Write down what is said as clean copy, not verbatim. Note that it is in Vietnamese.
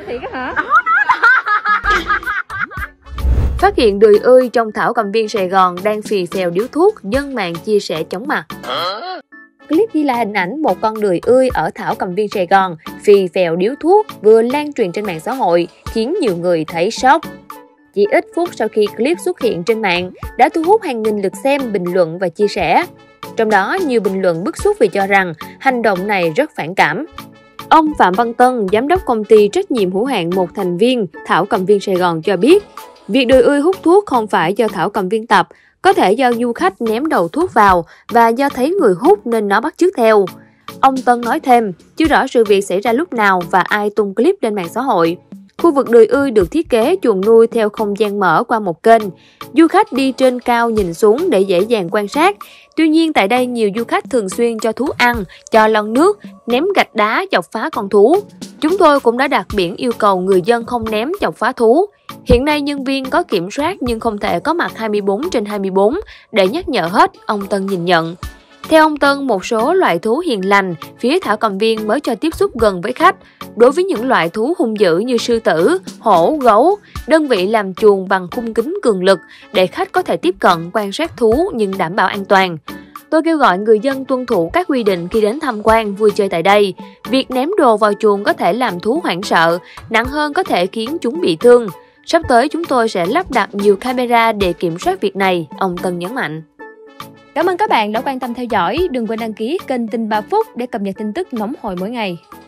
thiệt á hả? Phát hiện đười ươi trong thảo cầm viên Sài Gòn đang phì phèo điếu thuốc, dân mạng chia sẻ chóng mặt. Clip ghi lại hình ảnh một con đười ươi ở thảo cầm viên Sài Gòn phì phèo điếu thuốc vừa lan truyền trên mạng xã hội, khiến nhiều người thấy sốc. Chỉ ít phút sau khi clip xuất hiện trên mạng, đã thu hút hàng nghìn lượt xem, bình luận và chia sẻ. Trong đó, nhiều bình luận bức xúc vì cho rằng hành động này rất phản cảm. Ông Phạm Văn Tân, giám đốc công ty trách nhiệm hữu hạn một thành viên Thảo Cầm viên Sài Gòn cho biết, việc đười ươi hút thuốc không phải do Thảo Cầm viên tập, có thể do du khách ném đầu thuốc vào và do thấy người hút nên nó bắt chước theo. Ông Tân nói thêm, chưa rõ sự việc xảy ra lúc nào và ai tung clip lên mạng xã hội. Khu vực đười ươi được thiết kế chuồng nuôi theo không gian mở qua một kênh. Du khách đi trên cao nhìn xuống để dễ dàng quan sát. Tuy nhiên tại đây nhiều du khách thường xuyên cho thú ăn, cho lon nước, ném gạch đá chọc phá con thú. Chúng tôi cũng đã đặt biển yêu cầu người dân không ném chọc phá thú. Hiện nay nhân viên có kiểm soát nhưng không thể có mặt 24/24 để nhắc nhở hết, ông Tân nhìn nhận. Theo ông Tân, một số loại thú hiền lành, phía thảo cầm viên mới cho tiếp xúc gần với khách. Đối với những loại thú hung dữ như sư tử, hổ, gấu, đơn vị làm chuồng bằng khung kính cường lực để khách có thể tiếp cận quan sát thú nhưng đảm bảo an toàn. Tôi kêu gọi người dân tuân thủ các quy định khi đến tham quan, vui chơi tại đây. Việc ném đồ vào chuồng có thể làm thú hoảng sợ, nặng hơn có thể khiến chúng bị thương. Sắp tới chúng tôi sẽ lắp đặt nhiều camera để kiểm soát việc này, ông Tân nhấn mạnh. Cảm ơn các bạn đã quan tâm theo dõi. Đừng quên đăng ký kênh Tin 3 phút để cập nhật tin tức nóng hổi mỗi ngày.